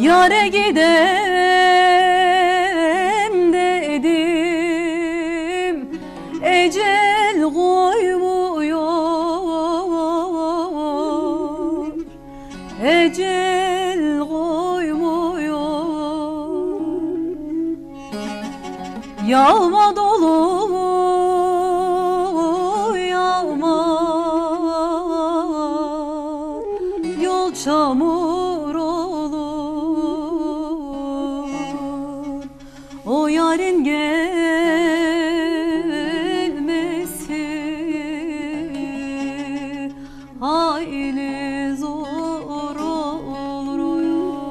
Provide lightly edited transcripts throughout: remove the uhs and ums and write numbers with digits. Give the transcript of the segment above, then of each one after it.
Yâre gidem dedim, ecel koymuyor, ecel koymuyor. Yağma dolu yağma, yol çamur olur. O yarın gelmesi hayli zor olur.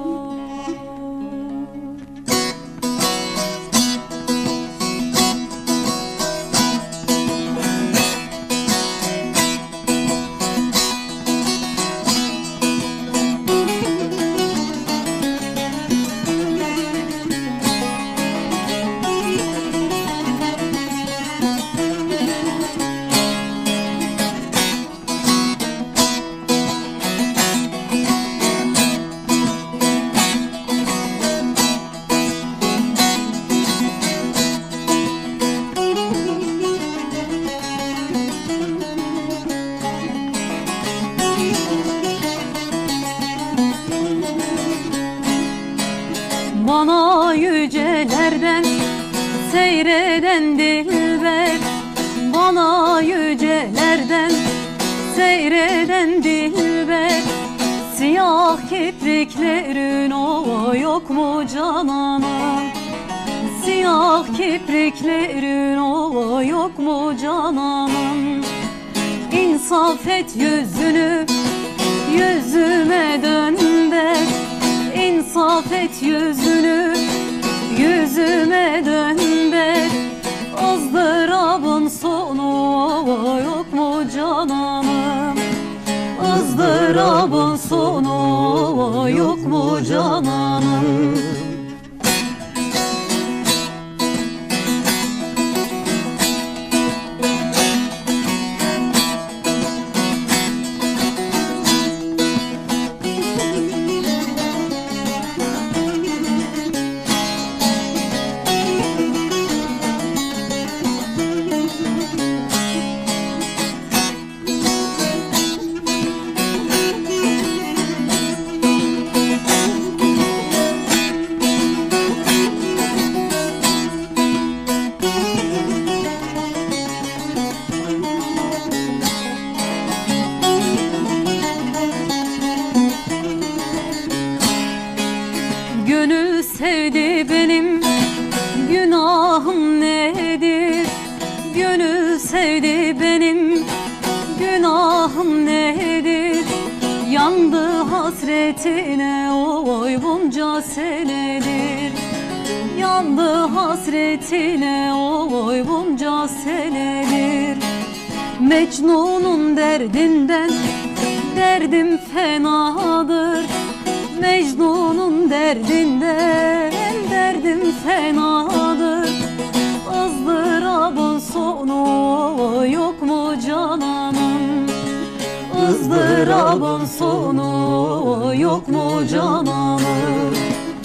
Bana yücelerden seyreden dilber, bana yücelerden seyreden dilber. Siyah kipriklerin o yok mu cananım? Siyah kipriklerin o yok mu cananım? İnsaf et yüzünü yüzüme dönder, İnsaf et yüzünü yüzüme dönder. Izdırabın sonu yok mu cananım? Izdırabın sonu yok mu cananım? Gönül sevdi benim, günahım nedir? Gönül sevdi benim, günahım nedir? Yandı hasretine oy bunca senedir. Yandı hasretine oy bunca senedir. Mecnun'un derdinden derdim fenadır. Mecnun'un derdinden derdim fenadır. Izdırabın sonu yok mu cananım? Izdırabın sonu yok mu cananım?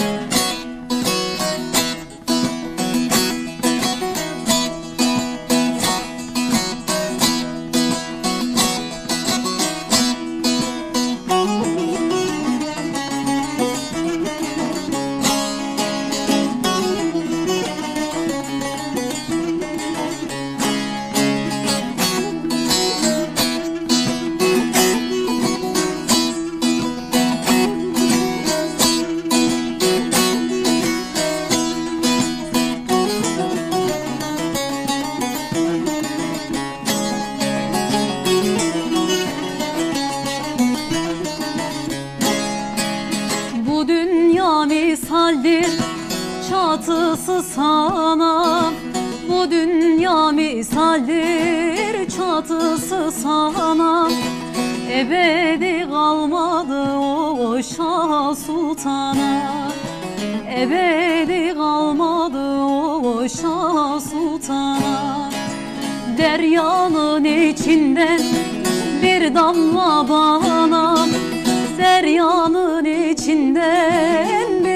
Misaldir çatısı sana, bu dünya misaldir çatısı sana. Ebedi kalmadı o Şah Sultan'a, ebedi kalmadı o Şah Sultan'a. Deryanın içinden bir damla bana, deryanın içinden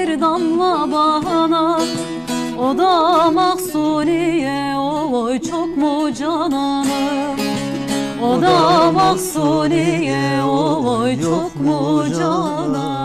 bana. O da Mahsuniye oy çok mu cananım. O da Mahsuniye oy çok mu cananım.